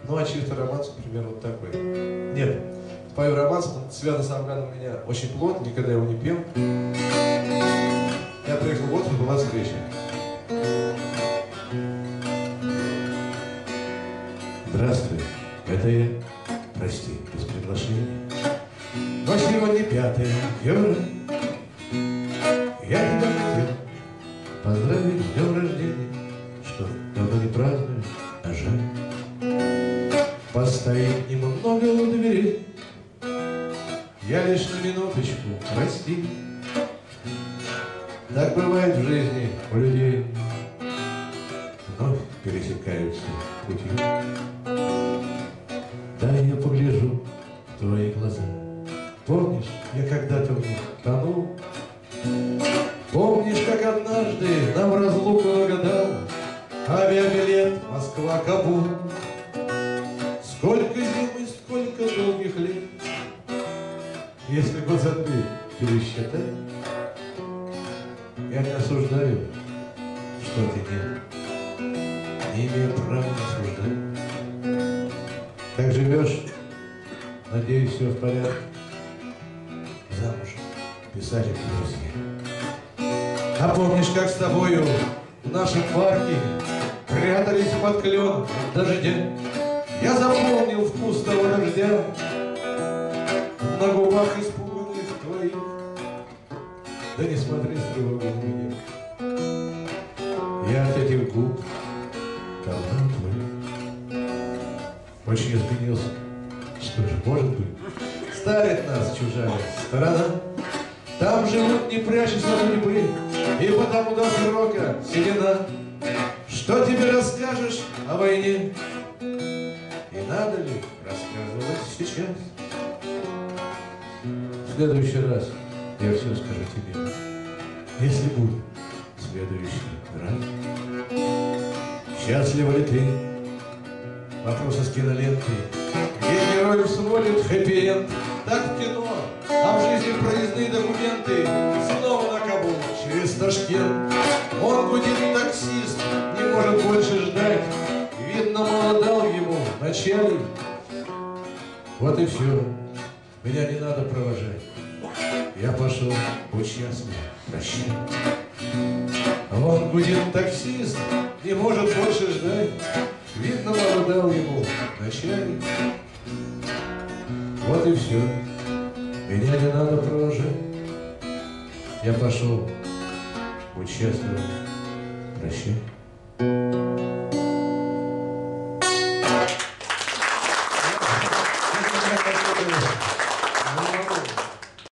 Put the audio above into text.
Ну, а чисто романс, например, вот такой. Нет, пою романс, связан с органом у меня очень плотно, никогда его не пел. Я приехал в отпуск, была встреча. Здравствуй, это я, прости, без приглашения. Но сегодня 5 февраля. Я тебя хотел поздравить с днем рождения, что давно не празднуешь, а жаль. Постоит немного у двери, я лишь на минуточку, прости. Так бывает в жизни у людей, вновь пересекаются пути. Дай я погляжу в твои глаза. Помнишь, я когда-то в них тонул? Помнишь, как однажды нам разлуку нагадал авиабилет Москва-Кабул? Сколько зим и сколько долгих лет, если год за 2 пересчитать. Я не осуждаю, что ты нет, не имею права осуждать. Так живешь, надеюсь, все в порядке. Замуж, писатель и друзья. А помнишь, как с тобою в нашем парке прятались под кленом от дождя? Я запомнил вкус того дождя на губах испуганных твоих. Да не смотри с тревогой на меня, я от этих губ давно твоих. Очень изменился. Что же, может быть, старит нас чужая сторона. Там живут, не прячась от судьбы, и потому до срока седина. Что тебе расскажешь о войне? И надо ли рассказывать сейчас? В следующий раз я все скажу тебе, если будет следующий раз. Счастлива ли ты? Вопросы с кинолентой, где герой сводит хэппи-энд. Так в кино, а в жизни проездные документы. Снова на Кабул, через Ташкент. Он гудит таксист, не может больше ждать. Видно, мало дал ему начальник. Вот и все, меня не надо провожать. Я пошел, будь счастлив, прощай. Он гудит таксист, не может больше ждать. Видно, мало дал ему начальник. Вот и все, меня не надо провожать. Я пошел, будь счастлив, прощай.